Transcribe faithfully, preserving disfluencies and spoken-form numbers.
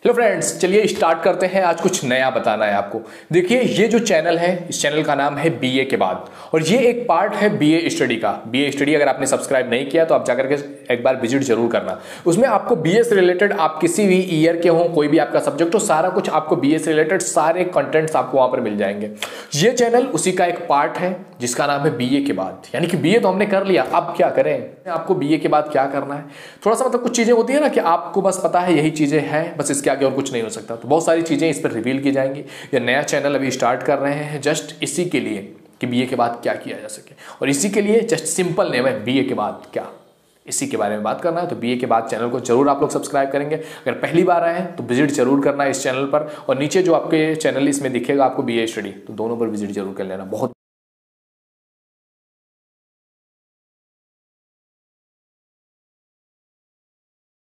Hello friends, चलिए start करते हैं। आज कुछ नया बताना है आपको। देखिए, ये जो चैनल है, इस चैनल का नाम है बीए के बाद, और ये एक पार्ट है बीए स्टडी का। बीए स्टडी अगर आपने सब्सक्राइब नहीं किया तो आप जाकर के एक बार विजिट जरूर करना। उसमें आपको बीए से रिलेटेड, आप किसी भी ईयर के हो, कोई भी आपका सब्जेक्ट हो, सारा कुछ आपको बीए से रिलेटेड सारे कंटेंट्स आपको वहां पर मिल जाएंगे। ये चैनल उसी का एक पार्ट है जिसका नाम है बीए के बाद। यानी कि बीए तो हमने कर लिया, अब क्या करें, आपको बीए के बाद क्या करना है। थोड़ा सा मतलब कुछ चीजें होती है ना कि आपको बस पता है यही चीजें हैं, बस इसके आगे और कुछ नहीं हो सकता। तो बहुत सारी चीजें इस पर रिवील की जाएंगी। ये नया चैनल अभी स्टार्ट कर रहे हैं जस्ट इसी के लिए कि बीए के बाद क्या किया जा सके, और इसी के लिए जस्ट सिंपल नेम है बीए के बाद क्या, इसी के बारे में बात करना है। तो बीए के बाद चैनल को जरूर आप लोग सब्सक्राइब करेंगे। अगर पहली बार आए हैं तो विजिट जरूर करना है इस चैनल पर, और नीचे जो आपके चैनल इसमें दिखेगा आपको बीए स्टडी, तो दोनों पर विजिट जरूर कर लेना। बहुत